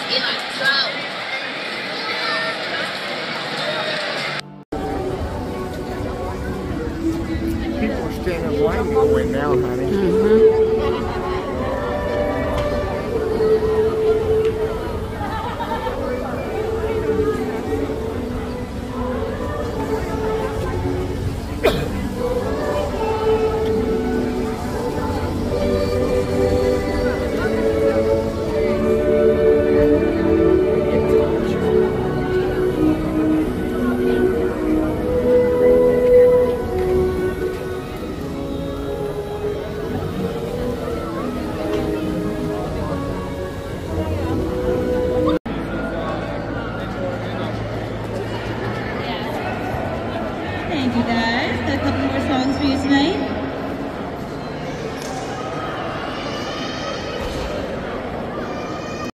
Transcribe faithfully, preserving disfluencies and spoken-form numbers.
People are standing in line to go in now, honey. Mm-hmm. Thank you, guys.